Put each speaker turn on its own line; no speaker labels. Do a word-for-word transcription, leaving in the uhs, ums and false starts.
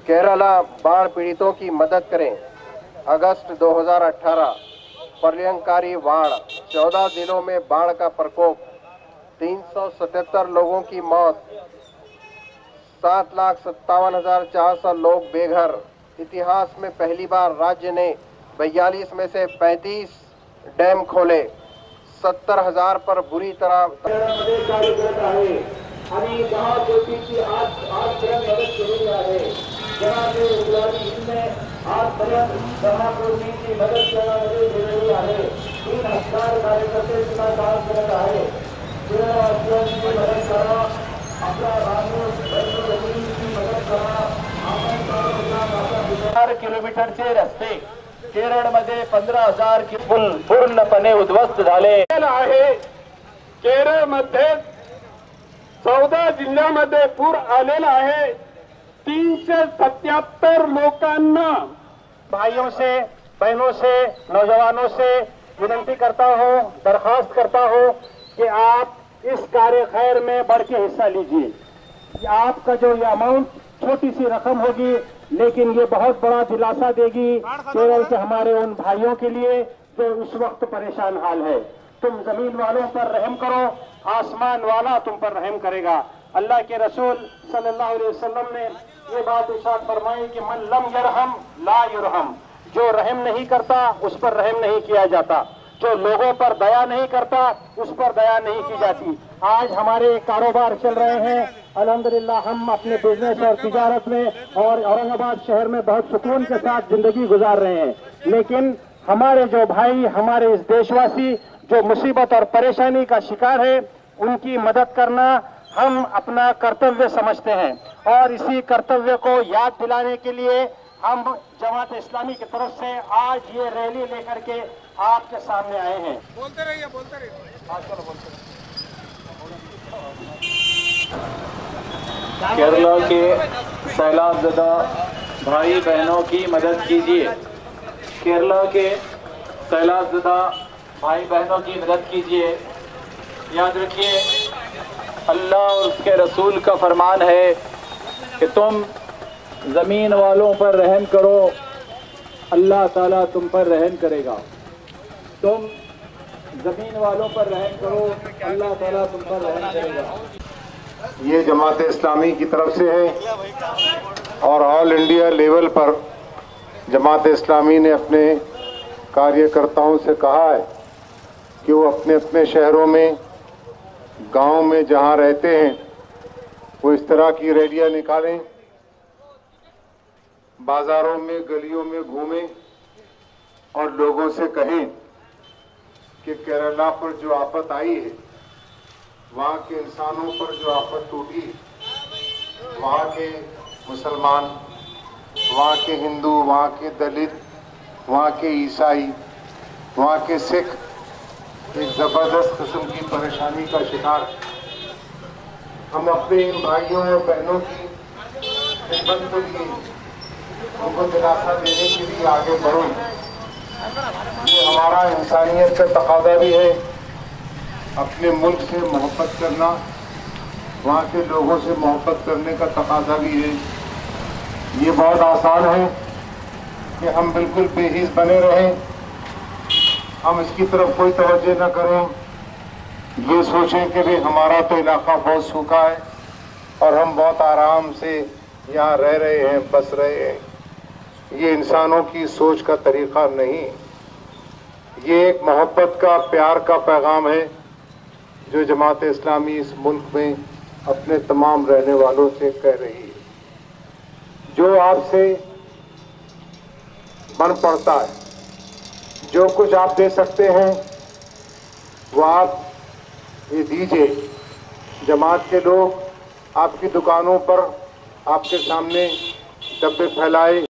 केरला बाढ़ पीड़ितों की मदद करें। अगस्त दो हज़ार अठारह प्रलयंकारी बाढ़, चौदह दिनों में बाढ़ का प्रकोप, तीन सौ सतहत्तर लोगों की मौत, सात लाख सत्तावन हजार चार सौ लोग बेघर। इतिहास में पहली बार राज्य ने बयालीस में से पैंतीस डैम खोले, सत्तर हजार पर बुरी तरह
आणि दहा कोटीची आज आजपर्यंत मदत केलेली आहे। जनाब गुलाबी हिंदने आजपर्यंत दहा कोटीची मदत करण्यामध्ये दिलेली आहे। तीन हजार कार्यकर्ते सुद्धा काम करत आहे। केरळवासियांची मदत करा, आपल्या बांधवांची मदत करा। आपण किलोमीटरचे रस्ते केरळमध्ये पंधरा हजार पूर्णपणे उद्ध्वस्त झाले आहे। केरळमध्ये चौदा जिल्ह्यामध्ये पूर आलेला आहे। तीनशे सत्याहत्तर लोकांना भाइयों से, बहनों से, नौजवानों से विनती करता हूं, दरखास्त करता हूं कि आप इस कार्य खैर में बढ़ के हिस्सा लीजिए। आपका जो ये अमाउंट छोटी सी रकम होगी, लेकिन ये बहुत बड़ा दिलासा देगी केरल के हमारे उन भाइयों के लिए जो इस वक्त परेशान हाल है। तुम जमीन वालों पर रहम करो, आसमान वाला तुम पर रहम करेगा। अल्लाह के रसूल सल्लल्लाहु अलैहि वसल्लम ने ये बात इरशाद फरमाई कि मन लम यरहम ला युरहम, जो रहम नहीं करता उस पर रहम नहीं किया जाता, जो लोगों पर दया नहीं करता उस पर दया नहीं की जाती। आज हमारे कारोबार चल रहे हैं अल्हम्दुलिल्लाह, हम अपने बिजनेस और तिजारत में और औरंगाबाद शहर में बहुत सुकून के साथ जिंदगी गुजार रहे हैं। लेकिन हमारे जो भाई, हमारे इस देशवासी जो मुसीबत और परेशानी का शिकार है, उनकी मदद करना हम अपना कर्तव्य समझते हैं। और इसी कर्तव्य को याद दिलाने के लिए हम जमात इस्लामी की तरफ से आज ये रैली लेकर के आपके सामने आए हैं। बोलते रहिए बोलते रहिए हाँ चलो बोलते रहिए।
केरला के सैलाब ज़दा भाई बहनों की मदद कीजिए। केरला के सैलाब ज़दा भाई बहनों की मदद कीजिए। याद रखिए, अल्लाह और उसके रसूल का फरमान है कि तुम ज़मीन वालों पर रहम करो, अल्लाह ताला तुम पर रहम करेगा। तुम ज़मीन वालों पर रहम करो, अल्लाह ताला तुम पर रहम करेगा।
ये जमात इस्लामी की तरफ से है और ऑल इंडिया लेवल पर जमात इस्लामी ने अपने कार्यकर्ताओं से कहा है कि वो अपने अपने शहरों में, गांव में जहां रहते हैं, वो इस तरह की रैलियां निकालें, बाजारों में, गलियों में घूमें और लोगों से कहें कि केरला पर जो आफत आई है, वहाँ के इंसानों पर जो आफत टूटी, वहाँ के मुसलमान, वहाँ के हिंदू, वहाँ के दलित, वहाँ के ईसाई, वहाँ के सिख एक ज़बरदस्त किस्म की परेशानी का शिकार। हम अपने इन भाइयों और बहनों की खिदमत के लिए, उनको दिलासा देने के लिए आगे बढ़ें। ये हमारा इंसानियत का तकाज़ा भी है। अपने मुल्क से मोहब्बत करना, वहाँ के लोगों से मोहब्बत करने का तकाज़ा भी है। ये बहुत आसान है कि हम बिल्कुल बेहिस बने रहें, हम इसकी तरफ कोई तवज्जो न करें, ये सोचें कि भाई हमारा तो इलाका बहुत सूखा है और हम बहुत आराम से यहाँ रह रहे हैं, बस रहे हैं। ये इंसानों की सोच का तरीक़ा नहीं, ये एक मोहब्बत का, प्यार का पैगाम है जो जमात इस्लामी इस मुल्क में अपने तमाम रहने वालों से कह रही है। जो आपसे बन पड़ता है, जो कुछ आप दे सकते हैं वो आप ये दीजिए। जमात के लोग आपकी दुकानों पर आपके सामने डब्बे फैलाए,